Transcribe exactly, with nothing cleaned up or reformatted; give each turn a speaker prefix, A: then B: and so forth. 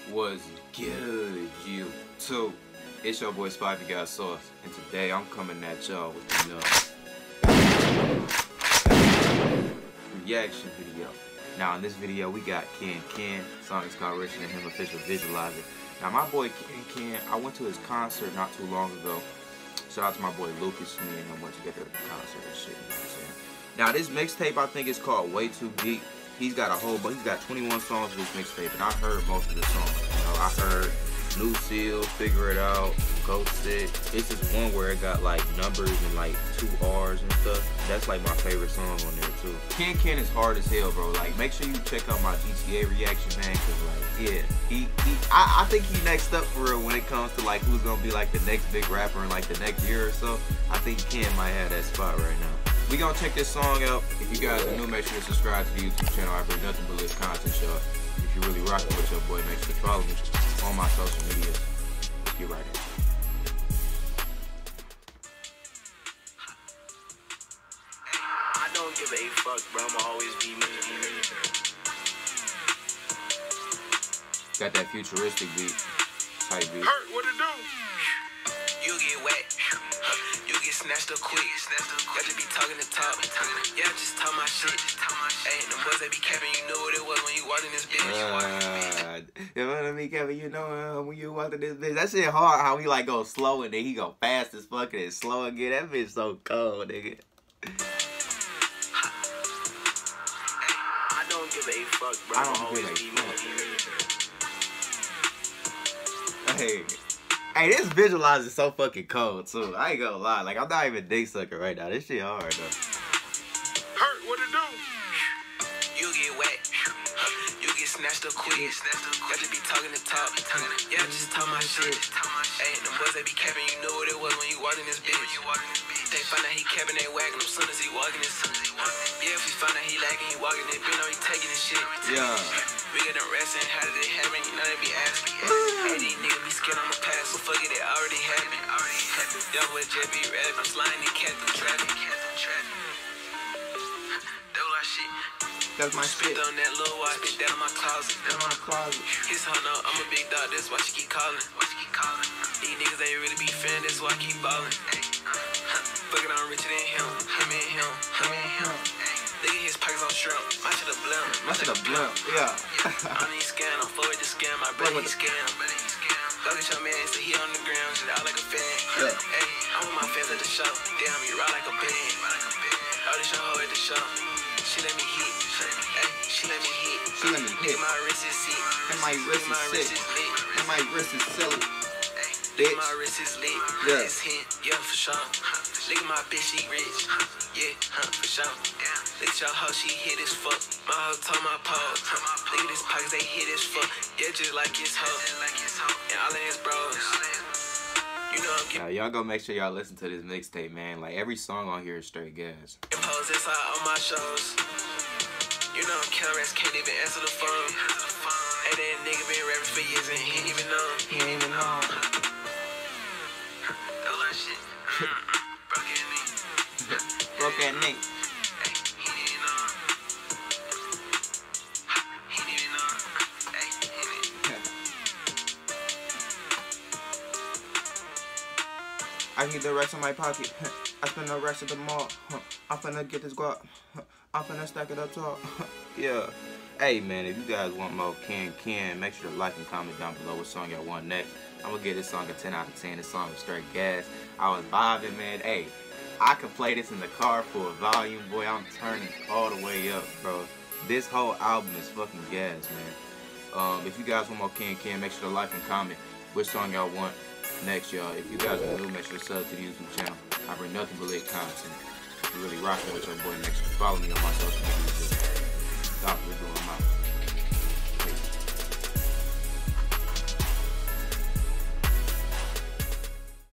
A: Was good, you too. It's your boy Spicy Got Sauce, and today I'm coming at y'all with another reaction video. Now in this video we got Ken Ken. The song is called Richer Than Him Official Visualizer. Now my boy Ken Ken, I went to his concert not too long ago. Shout out to my boy Lucas. Me and him went together at the concert and shit. You know what I'm saying? Now this mixtape I think is called Way Too Deep. He's got a whole, but he's got twenty-one songs with this mixtape, and I heard most of the songs. You know, I heard New Seal, Figure It Out, Go Sick. This is one where it got like numbers and like two R's and stuff. That's like my favorite song on there too. Ken Ken is hard as hell, bro. Like, make sure you check out my G T A reaction, man, cause like, yeah, he, he I, I think he next up for real when it comes to like who's gonna be like the next big rapper in like the next year or so. I think Ken might have that spot right now. We gonna check this song out. If you guys are new, make sure to subscribe to the YouTube channel. I bring nothing but this content, y'all. If you really rocking with your boy, make sure to follow me on my social media. Get right in.
B: I don't give a fuck, bro. I'ma always be me.
A: Got that futuristic beat, type beat.
B: Hurt, what it do? You get wet. You get snatched up quick. Got to be talking the talk. Yeah, just talk my shit. Hey, the boys that be capping, you know what it was when you walked in this bitch.
A: Uh, you know what I mean, Kevin? You know uh, when you walked in this bitch. That shit hard. How he like go slow and then he go fast as fuck and then slow again. That bitch so cold, nigga.
B: I don't give a fuck, bro.
A: I don't
B: always
A: give a
B: be
A: fuck. Hey. Hey, this visualizer is so fucking cold too. I ain't gonna lie. Like, I'm not even dick sucking right now. This shit hard though.
B: Hurt, what it do? You get wet. You get snatched up quick. Got to be talking the talk. Yeah, just talk my shit. Hey, the boys that be capping, you know what it was when you walked in this bitch. They find out he capping, they whacking him soon as he walking this. Yeah, if he find out he lagging, he walking it, bitch, know he taking this shit.
A: Yeah.
B: We get them resting, how did it happen? You know they be asking. Hey, these niggas be scared on the past, so fuck it, it already happened. Young boy just be rapping, I'm sliding the cat through traffic. That was our shit.
A: That's my
B: Spit
A: shit.
B: on that little watch, spit that in my closet.
A: In my closet.
B: His her no, I'm a big dog, that's why she keep calling. Why she keep calling? These niggas ain't really be fan, that's why I keep balling. Fuck it, I'm richer than him, him and him, him and him. Look at his pockets on shrimp, my shit a blimp.
A: My shit a blimp, yeah.
B: I don't need scan, I'm forward to scam, my brother he scam. Go get your man, so he on the ground, shit out like a fan.
A: Yeah.
B: Hey, I'm with my fans at the show, damn, you ride like a band. Oh, this your hoe at the show, she let me hit. Hey, she let me hit.
A: She let me hit.
B: Nigga, my wrist is sick.
A: And my wrist is sick.
B: lit.
A: And my wrist is silly.
B: Look at my wrist is lit.
A: Yeah.
B: It's hint, yeah, for sure. Look at my bitch, she rich. Yeah, huh, for sure. Look at your hoe, she hit as fuck. My hoe told my pose. Look at his pockets, they hit as fuck. Yeah, just like his hoe. And all of his bros. You know I'm getting.
A: Now, y'all go make sure y'all listen to this mixtape, man. Like, every song on here is straight gas.
B: Pose inside on my shows. You know I'm cameras can't even answer the phone. Hey, that nigga been rapping for years and he ain't even know.
A: He ain't even know.
B: That was our shit. Broke that nigga.
A: Broke that nigga.
B: Hey, he didn't even know. He didn't even know. Hey, he didn't.
A: I keep the rest in my pocket. I spend the rest of the mall. I'm finna get this guap. I'm finna stack it up top. Yeah. Hey, man, if you guys want more Ken Ken, make sure to like and comment down below what song y'all want next. I'm gonna give this song a ten out of ten. This song is straight gas. I was vibing, man. Hey, I could play this in the car full volume. Boy, I'm turning all the way up, bro. This whole album is fucking gas, man. Um, if you guys want more Ken Ken, make sure to like and comment which song y'all want next, y'all. If you guys are new, make sure to sub to the YouTube channel. I bring nothing but lit content. If you're really rocking with your boy, make sure to follow me on my social media.